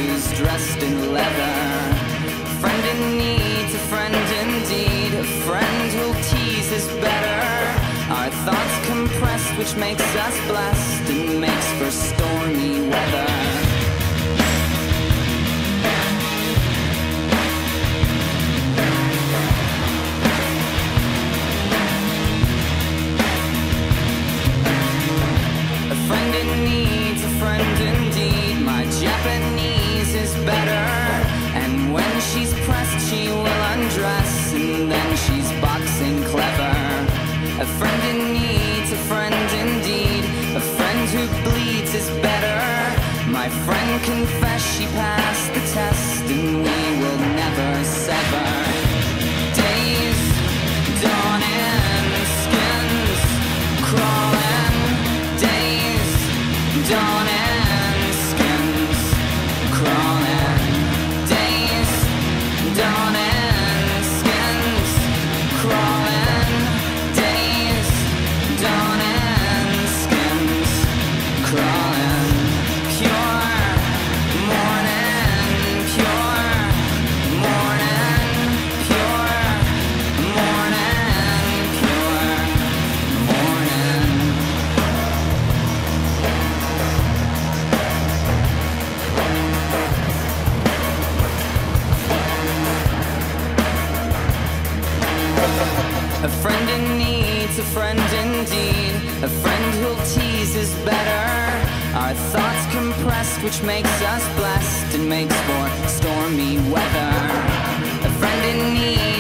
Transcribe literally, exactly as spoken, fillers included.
who's dressed in leather. A friend in need, a friend indeed. A friend who'll tease is better. Our thoughts compressed, which makes us blessed and makes for stormy weather. Japanese is better, and when she's pressed she will undress, and then she's boxing clever. A friend in need, a friend indeed. A friend who bleeds is better. My friend confessed she passed the test, and we will never sever. Days dawning, skins crawling. Days dawning, a friend in need, a friend indeed. A friend who'll tease is better. Our thoughts compressed, which makes us blessed and makes for stormy weather. A friend in need.